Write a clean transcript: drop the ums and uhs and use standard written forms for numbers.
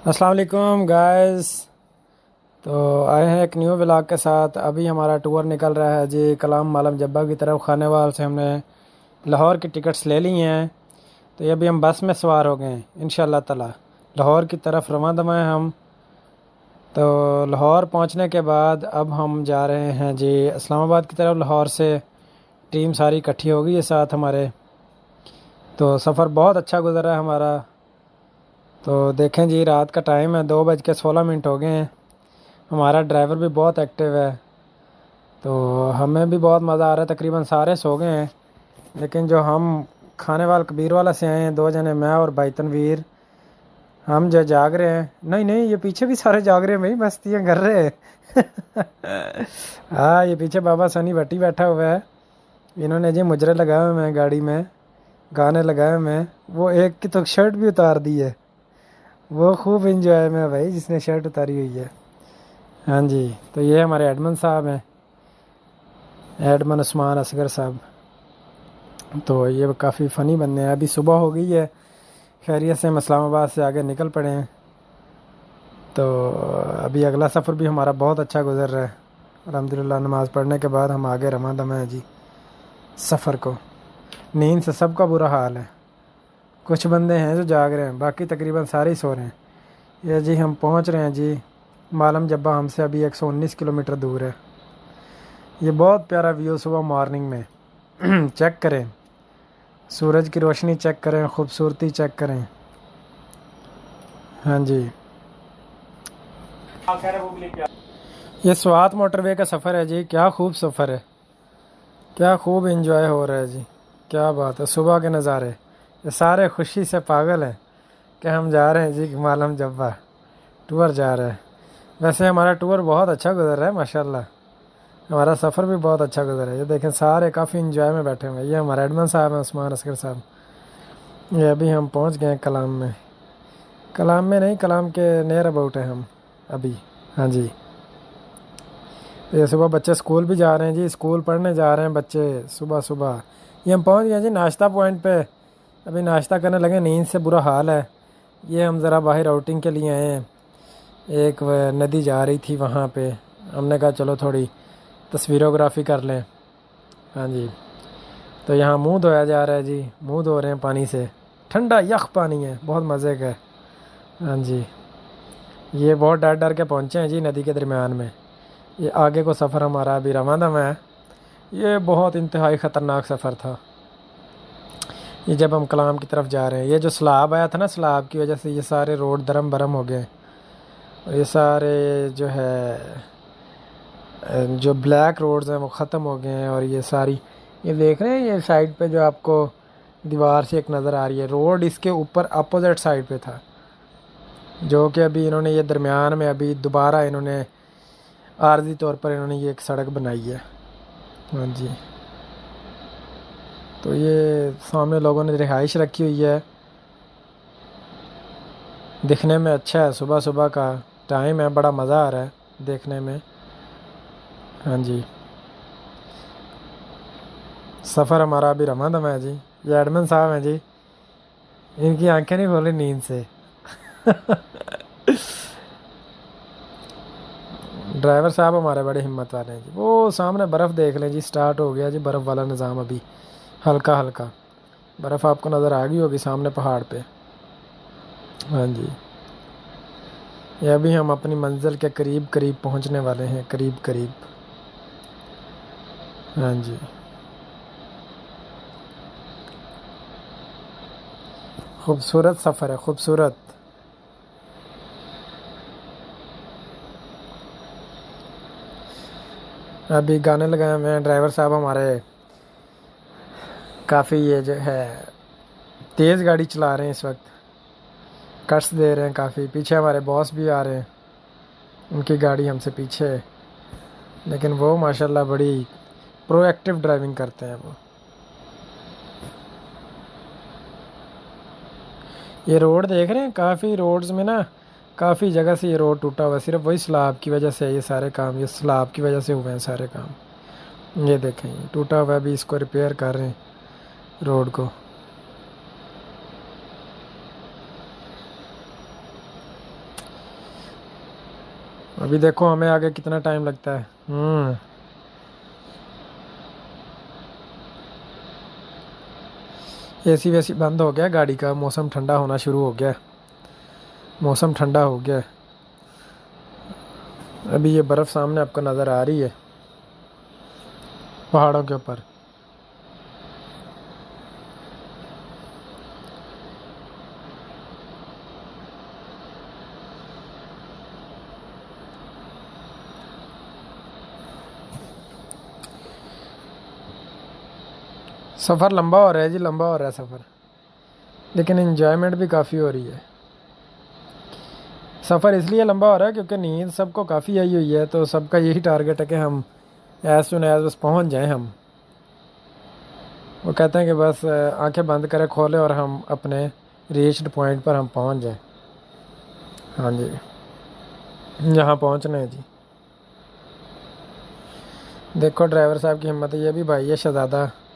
अस्सलाम वालेकुम गाइस। तो आए हैं एक न्यू व्लॉग के साथ। अभी हमारा टूर निकल रहा है जी कलाम मालम जब्बा की तरफ। खानेवाल से हमने लाहौर की टिकट्स ले ली हैं, तो ये अभी हम बस में सवार हो गए हैं इंशाअल्लाह ताला। लाहौर की तरफ रवां दवा हैं हम। तो लाहौर पहुंचने के बाद अब हम जा रहे हैं जी इस्लामाबाद की तरफ। लाहौर से टीम सारी इकट्ठी हो गई है साथ हमारे। तो सफ़र बहुत अच्छा गुजरा है हमारा। तो देखें जी, रात का टाइम है, 2:16 हो गए हैं। हमारा ड्राइवर भी बहुत एक्टिव है, तो हमें भी बहुत मज़ा आ रहा है। तकरीबन सारे सो गए हैं, लेकिन जो हम खाने वाल कबीर वाला से आए हैं, 2 जने, मैं और भाई तनवीर, हम जो जाग रहे हैं। नहीं नहीं, ये पीछे भी सारे जाग रहे हैं भाई, मस्तियाँ कर रहे हैं। हाँ, ये पीछे बाबा सनी भट्टी बैठा हुआ है। इन्होंने जी मुजरे लगाए हुए हैं गाड़ी में, गाने लगाए हुए हैं। वो एक की तो शर्ट भी उतार दी है, वो खूब इंजॉय में है भाई जिसने शर्ट उतारी हुई है। हाँ जी, तो ये हमारे एडमन साहब हैं, एडमन उस्मान असगर साहब। तो ये काफ़ी फ़नी बंदे हैं। अभी सुबह हो गई है, खैरियत से हम इस्लामाबाद से आगे निकल पड़े हैं। तो अभी अगला सफ़र भी हमारा बहुत अच्छा गुजर रहा है अल्हम्दुलिल्लाह। नमाज़ पढ़ने के बाद हम आगे रवां दवा हैं जी सफ़र को। नींद से सबका बुरा हाल है, कुछ बंदे हैं जो जाग रहे हैं, बाकी तकरीबन सारे ही सो रहे हैं। ये जी हम पहुंच रहे हैं जी मालम जब्बा। हमसे अभी 119 किलोमीटर दूर है। ये बहुत प्यारा व्यू सुबह मॉर्निंग में। चेक करें, सूरज की रोशनी चेक करें, खूबसूरती चेक करें। हाँ जी, ये स्वात मोटरवे का सफ़र है जी। क्या खूब सफ़र है, क्या खूब इंजॉय हो रहा है जी। क्या बात है, सुबह के नज़ारे। ये सारे खुशी से पागल हैं कि हम जा रहे हैं जी मालम जब्बा, टूर जा रहा है। वैसे हमारा टूर बहुत अच्छा गुजर रहा है माशाल्लाह। हमारा सफ़र भी बहुत अच्छा गुजरा है। ये देखें, सारे काफ़ी इंजॉय में बैठे हुए हैं। ये हमारे एडमन साहब हैं, उस्मान असगर साहब। ये अभी हम पहुंच गए हैं कलाम में। कलाम में नहीं, कलाम के नियर अबाउट हैं हम अभी। हाँ जी, तो ये सुबह बच्चे स्कूल भी जा रहे हैं जी, स्कूल पढ़ने जा रहे हैं बच्चे सुबह सुबह। ये हम पहुंच गए जी नाश्ता पॉइंट पे। अभी नाश्ता करने लगे, नींद से बुरा हाल है। ये हम ज़रा बाहर आउटिंग के लिए आए हैं। एक नदी जा रही थी वहाँ पे, हमने कहा चलो थोड़ी तस्वीरोग्राफी कर लें। हाँ जी, तो यहाँ मुंह धोया जा रहा है जी, मुंह धो रहे हैं पानी से। ठंडा यख पानी है, बहुत मज़े का है। हाँ जी, ये बहुत डर डर के पहुँचे हैं जी नदी के दरमियान में। ये आगे को सफ़र हमारा अभी रवां दवा है। ये बहुत इंतहाई ख़तरनाक सफ़र था ये, जब हम कलाम की तरफ जा रहे हैं। ये जो सैलाब आया था ना, सैलाब की वजह से ये सारे रोड दरम बरम हो गए। और ये सारे जो है जो ब्लैक रोड्स हैं वो ख़त्म हो गए हैं। और ये सारी, ये देख रहे हैं, ये साइड पे जो आपको दीवार से एक नज़र आ रही है, रोड इसके ऊपर अपोजिट साइड पे था, जो कि अभी इन्होंने ये दरमियान में अभी दोबारा इन्होंने आर्जी तौर पर इन्होंने ये एक सड़क बनाई है। हाँ जी, तो ये सामने लोगों ने रिहाइश रखी हुई है। दिखने में अच्छा है, सुबह सुबह का टाइम है, बड़ा मज़ा आ रहा है देखने में। हाँ जी, सफ़र हमारा अभी रवां दवा है जी। ये एडमन साहब हैं जी, इनकी आंखें नहीं खोली नींद से। ड्राइवर साहब हमारे बड़े हिम्मत वाले हैं जी। वो सामने बर्फ़ देख लें जी, स्टार्ट हो गया जी बर्फ़ वाला निज़ाम। अभी हल्का हल्का बर्फ़ आपको नज़र आ गई होगी सामने पहाड़ पे। हाँ जी, ये अभी हम अपनी मंजिल के करीब करीब पहुंचने वाले हैं, करीब करीब। हाँ जी, खूबसूरत सफ़र है, खूबसूरत। अभी गाने लगाए हुए हैं ड्राइवर साहब हमारे। काफ़ी ये जो है तेज़ गाड़ी चला रहे हैं इस वक्त, कट्स दे रहे हैं काफ़ी। पीछे हमारे बॉस भी आ रहे हैं, उनकी गाड़ी हमसे पीछे है, लेकिन वो माशाल्लाह बड़ी प्रोएक्टिव ड्राइविंग करते हैं वो। ये रोड देख रहे हैं, काफ़ी रोड्स में ना काफ़ी जगह से ये रोड टूटा हुआ है। सिर्फ वही सैलाब की वजह से ये सारे काम, ये सैलाब की वजह से हुए हैं सारे काम। ये देखें, ये टूटा हुआ है, अभी इसको रिपेयर कर रहे हैं रोड को। अभी देखो हमें आगे कितना टाइम लगता है। एसी वैसी बंद हो गया गाड़ी का, मौसम ठंडा होना शुरू हो गया, मौसम ठंडा हो गया। अभी ये बर्फ़ सामने आपको नज़र आ रही है पहाड़ों के ऊपर। सफ़र लंबा हो रहा है जी, लंबा हो रहा है सफ़र, लेकिन इन्जॉयमेंट भी काफ़ी हो रही है। सफ़र इसलिए लंबा हो रहा है क्योंकि नींद सबको काफ़ी आई हुई है, तो सबका यही टारगेट है कि हम एज सुन एज बस पहुंच जाएं हम। वो कहते हैं कि बस आंखें बंद करें खोलें और हम अपने रीच्ड पॉइंट पर हम पहुंच जाएं। हाँ जी, जहाँ पहुंचना है जी। देखो ड्राइवर साहब की हिम्मत है, ये भी भाई है शहजादा।